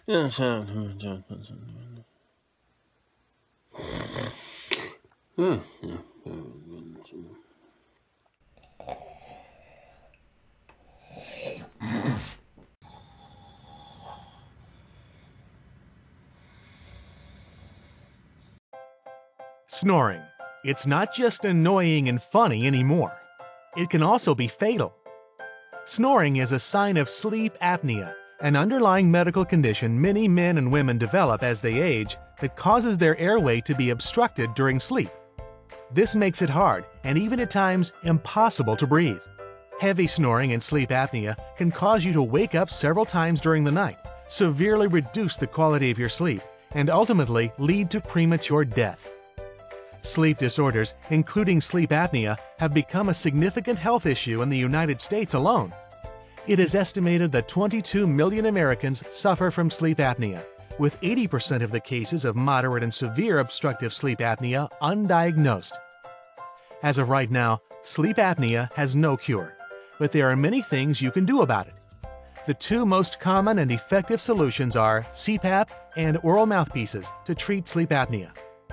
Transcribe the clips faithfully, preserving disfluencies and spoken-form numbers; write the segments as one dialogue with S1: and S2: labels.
S1: Snoring. It's not just annoying and funny anymore. It can also be fatal. Snoring is a sign of sleep apnea, an underlying medical condition many men and women develop as they age that causes their airway to be obstructed during sleep. This makes it hard and even at times impossible to breathe. Heavy snoring and sleep apnea can cause you to wake up several times during the night, severely reduce the quality of your sleep, and ultimately lead to premature death. Sleep disorders, including sleep apnea, have become a significant health issue in the United States alone. It is estimated that twenty-two million Americans suffer from sleep apnea, with eighty percent of the cases of moderate and severe obstructive sleep apnea undiagnosed. As of right now, sleep apnea has no cure, but there are many things you can do about it. The two most common and effective solutions are C PAP and oral mouthpieces to treat sleep apnea.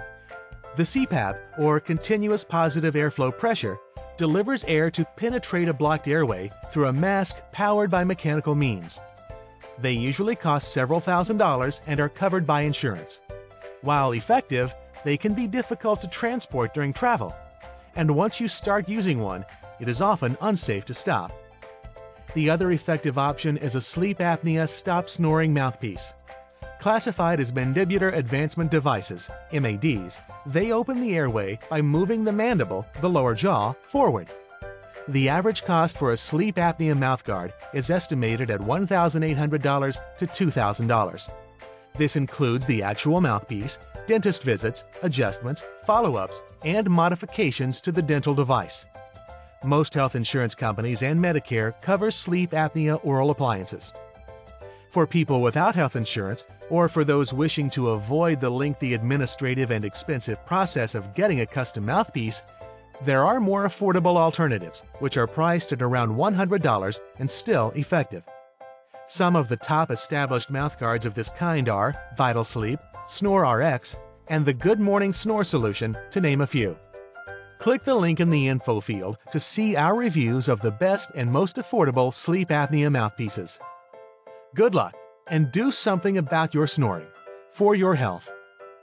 S1: The C PAP, or continuous positive airflow pressure, delivers air to penetrate a blocked airway through a mask powered by mechanical means. They usually cost several thousand dollars and are covered by insurance. While effective, they can be difficult to transport during travel, and once you start using one, it is often unsafe to stop. The other effective option is a sleep apnea stop snoring mouthpiece. Classified as mandibular advancement devices, M A Ds, they open the airway by moving the mandible, the lower jaw, forward. The average cost for a sleep apnea mouthguard is estimated at one thousand eight hundred dollars to two thousand dollars. This includes the actual mouthpiece, dentist visits, adjustments, follow-ups, and modifications to the dental device. Most health insurance companies and Medicare cover sleep apnea oral appliances. For people without health insurance, or for those wishing to avoid the lengthy administrative and expensive process of getting a custom mouthpiece, there are more affordable alternatives, which are priced at around one hundred dollars and still effective. Some of the top established mouthguards of this kind are Vital Sleep, SnoreRx, and the Good Morning Snore Solution, to name a few. Click the link in the info field to see our reviews of the best and most affordable sleep apnea mouthpieces. Good luck, and do something about your snoring, for your health.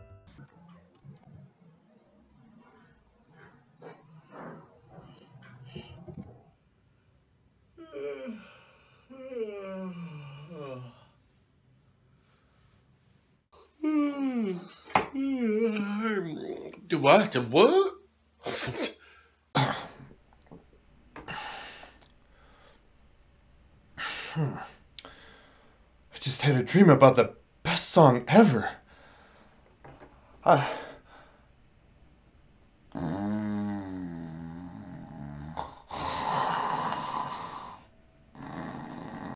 S2: Do what? Do what? I just had a dream about the best song ever. I...